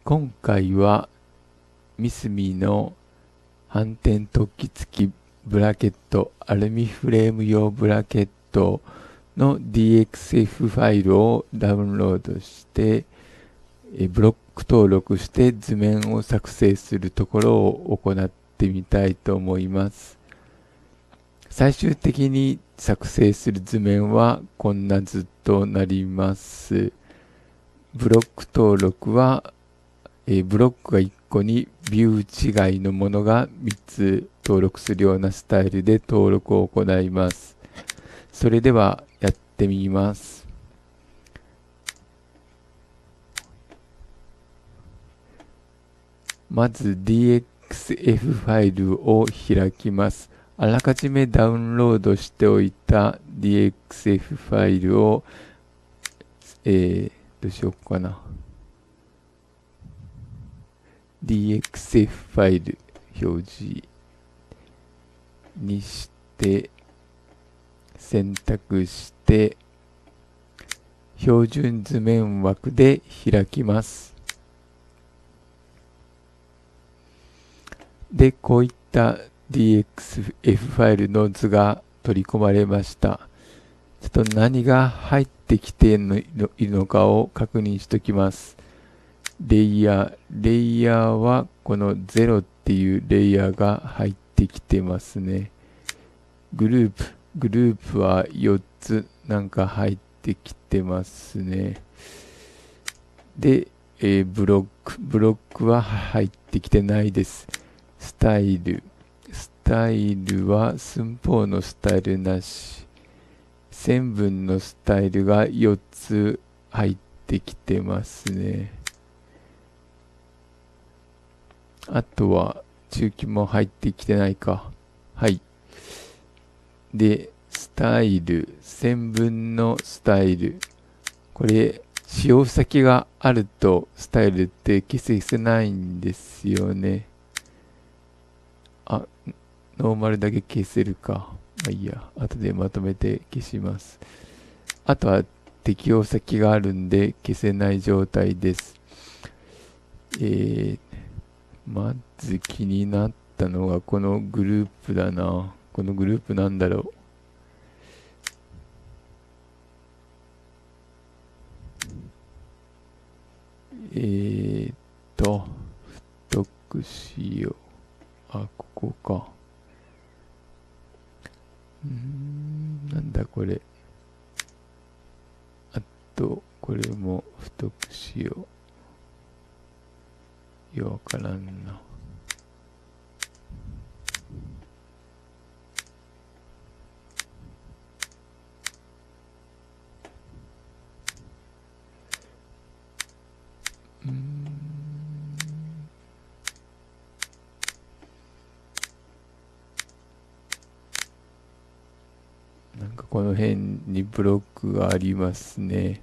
今回はミスミの反転突起付きブラケットアルミフレーム用ブラケットの DXF ファイルをダウンロードしてブロック登録して図面を作成するところを行ってみたいと思います。最終的に作成する図面はこんな図となります。ブロック登録はブロックが1個にビュー違いのものが3つ登録するようなスタイルで登録を行います。それではやってみます。まず DXF ファイルを開きます。あらかじめダウンロードしておいた DXF ファイルを、どうしようかな。DXF ファイル表示にして選択して標準図面枠で開きます。で、こういった DXF ファイルの図が取り込まれました。ちょっと何が入ってきているのかを確認しておきます。レイヤーはこの0っていうレイヤーが入ってきてますね。グループは4つなんか入ってきてますね。で、ブロックは入ってきてないです。スタイルは寸法のスタイルなし。線分のスタイルが4つ入ってきてますね。あとは中期も入ってきてないか。はい。で、スタイル、線分のスタイル。これ、使用先があるとスタイルって消せないんですよね。ノーマルだけ消せるか。まあいいや。後でまとめて消します。あとは適用先があるんで消せない状態です。まず気になったのがこのグループだな。このグループなんだろう。太くしよう。ここか。なんだこれ。あと、これも太くしよう。ようわからんな。なんかこの辺にブロックがありますね。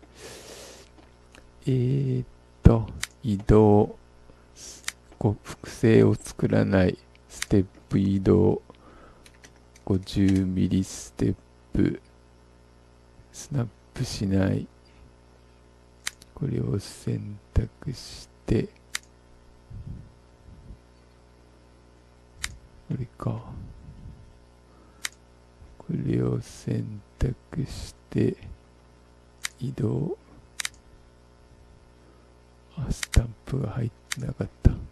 移動。複製を作らない。ステップ移動。50ミリステップ。スナップしない。これを選択して、これか。これを選択して、移動。スタンプが入ってなかった。こ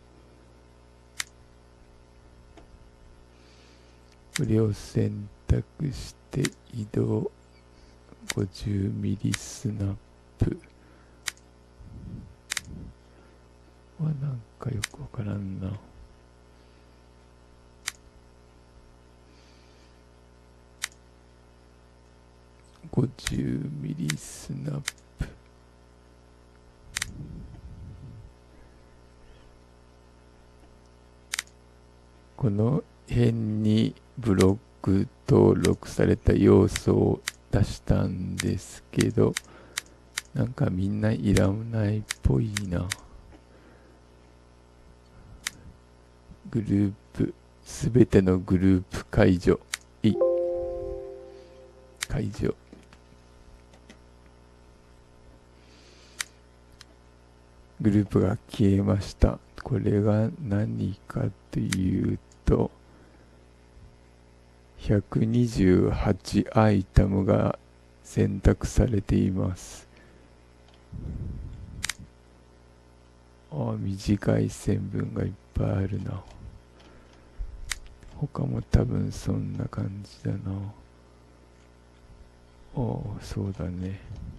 れを選択して移動50ミリスナップはなんかよくわからんな。50ミリスナップ。この辺にブロック登録された要素を出したんですけど、なんかみんないらないっぽいな。グループ、すべてのグループ解除。解除。 グループが消えました。これが何かというと、128アイテムが選択されています。短い線分がいっぱいあるな。他も多分そんな感じだな。そうだね。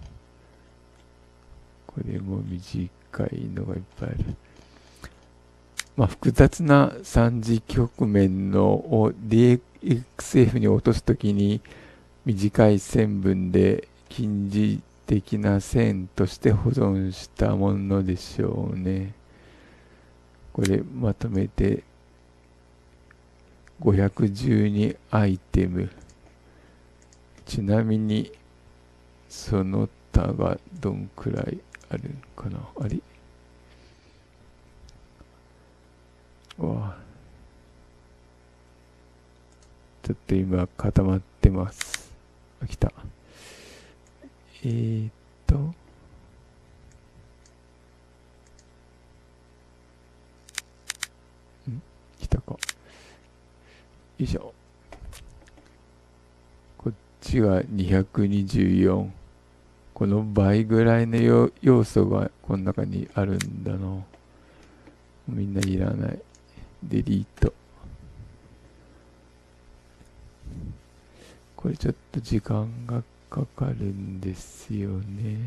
これも短いのがいっぱいある。複雑な3次局面のを DXF に落とすときに短い線分で近似的な線として保存したものでしょうね。これまとめて512アイテム。ちなみにその他がどんくらいあるんかな。あれわあ、ちょっと今固まってます。来た。えーっと、来たか。よいしょ。こっちが224。この倍ぐらいの要素がこの中にあるんだな。みんないらない。デリート。これちょっと時間がかかるんですよね。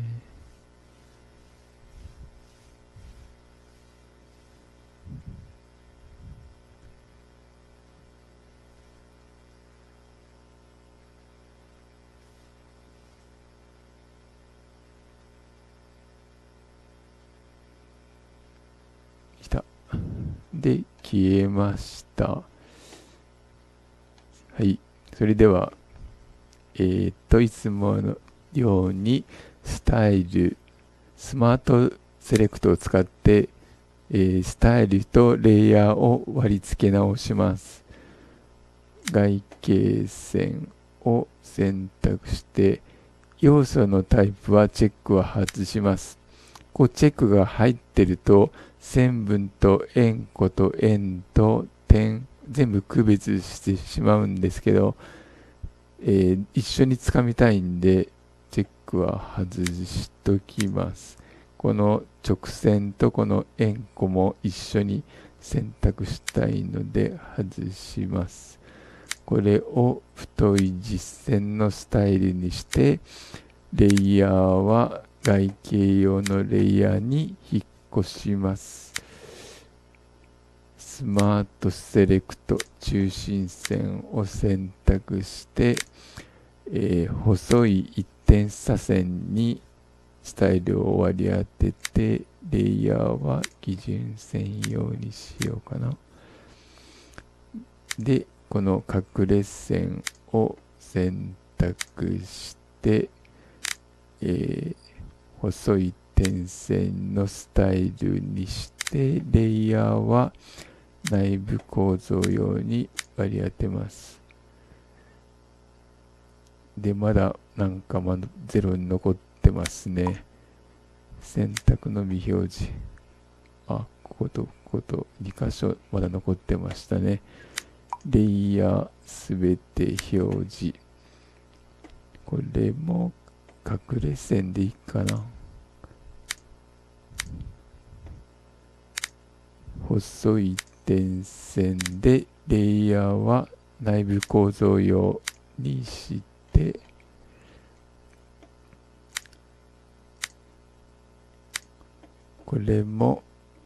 来た。で、消えました。はい。それでは、いつものように、スタイル、スマートセレクトを使って、スタイルとレイヤーを割り付け直します。外形線を選択して、要素のタイプはチェックを外します。チェックが入ってると、線分と円弧と円と点、全部区別してしまうんですけど、一緒につかみたいんで、チェックは外しときます。この直線とこの円弧も一緒に選択したいので外します。これを太い実線のスタイルにして、レイヤーは外形用のレイヤーに引っ越します。スマートセレクト中心線を選択して、細い一点差線にスタイルを割り当てて、レイヤーは基準線用にしようかな。で、この隠れ線を選択して、細い点線のスタイルにして、レイヤーは内部構造用に割り当てます。で、まだなんかゼロに残ってますね。選択の未表示。こことここと2箇所まだ残ってましたね。レイヤーすべて表示。これも隠れ線でいいかな。細い点線でレイヤーは内部構造用にして、これも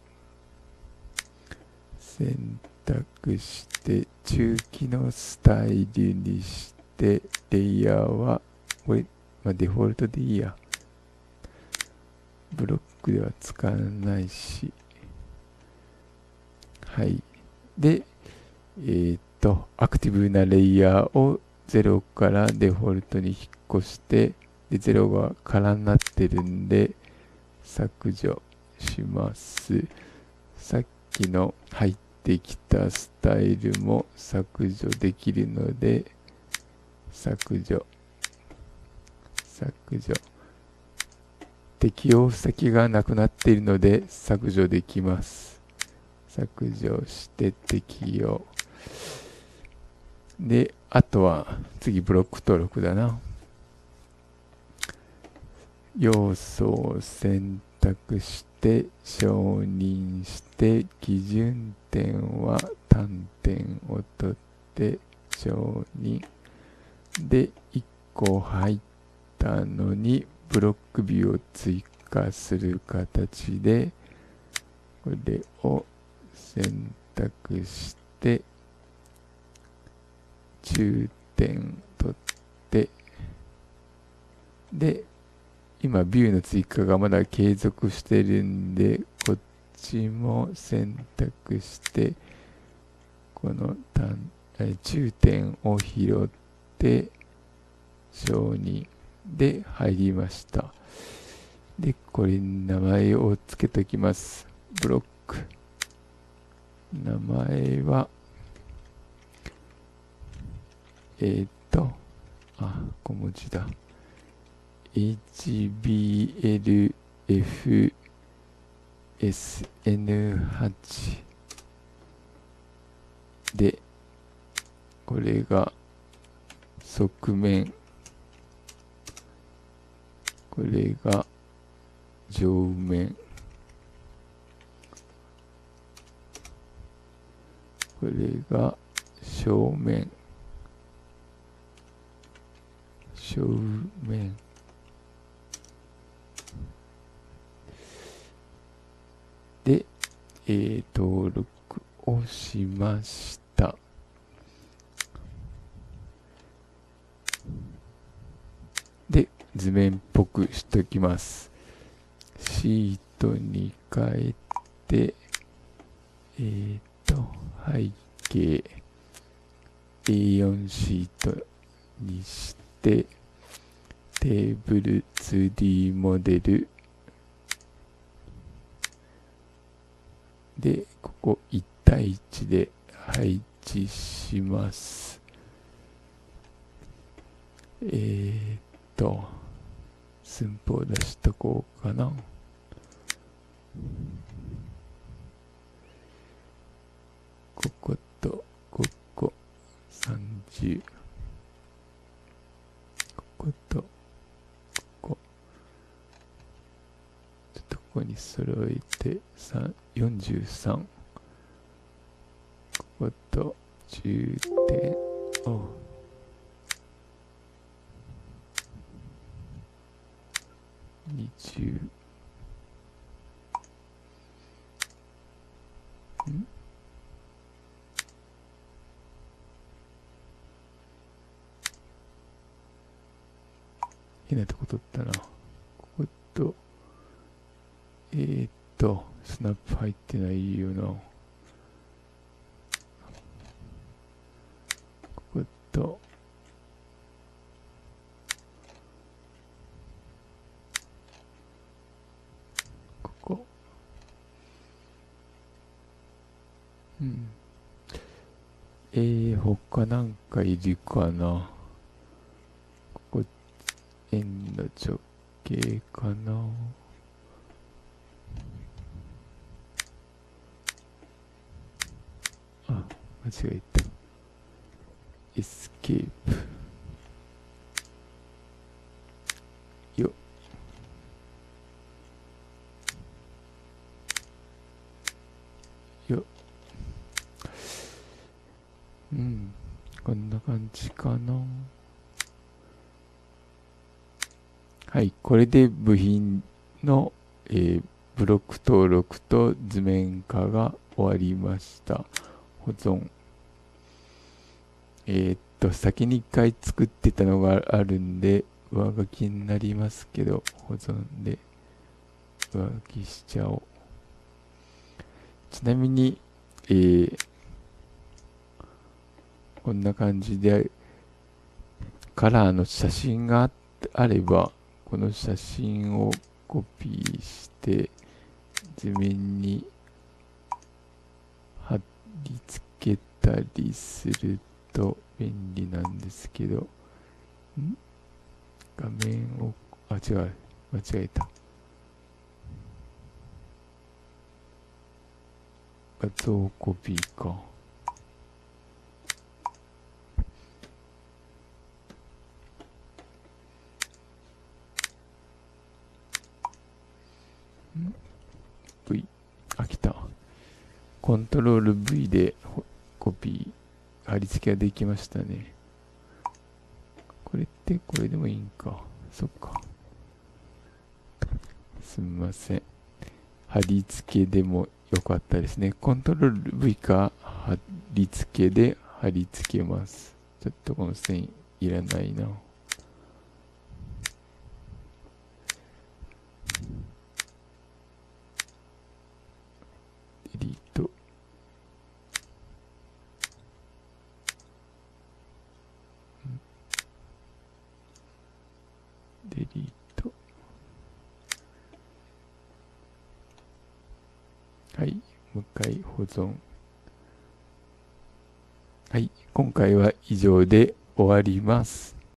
選択して中期のスタイルにして、レイヤーはこれ、デフォルトでいいや。ブロックでは使わないし。はい。で、アクティブなレイヤーを0からデフォルトに引っ越して、で、0が空になってるんで、削除します。さっきの入ってきたスタイルも削除できるので、削除。 適用先がなくなっているので削除できます。削除して適用。で、あとは次ブロック登録だな。要素を選択して承認して基準点は単点を取って承認で1個入ったのにブロックビューを追加する形でこれを選択して中点取ってで今ビューの追加がまだ継続してるんでこっちも選択してこの中点を拾って承認で入りました。でこれに名前を付けておきます。ブロック名前は小文字だ。HBLFSN8 で、これが側面、これが上面、これが正面、で、登録をしました。で、図面っぽくしておきます。シートに変えて、背景 A4 シートにして、テーブル 2D モデルで、ここ1対1で配置します。寸法出しとこうかな。こことここ30、こことここちょっとここに揃えて43、ここと10点を20、変なとこ取ったな。ここと、スナップ入ってないよな。ここと、ここ。他なんかいるかな。ここ、円の直径かな。間違えた。エスケープ。よ。よ。こんな感じかな。はい、これで部品の、ブロック登録と図面化が終わりました。保存。先に一回作ってたのがあるんで、上書きになりますけど、保存で上書きしちゃおう。ちなみに、こんな感じで、カラーの写真があれば、この写真をコピーして、図面に貼り付けたりすると便利なんですけど、画面を、違う、間違えた。 画像コピーか。V。来た。コントロール V でコピー、貼り付けができましたね。これってこれでもいいんか。そっか。すみません。貼り付けでもよかったですね。コントロール V か貼り付けで貼り付けます。ちょっとこの線いらないな。デリート。デリート。はい。もう一回保存。はい。今回は以上で終わります。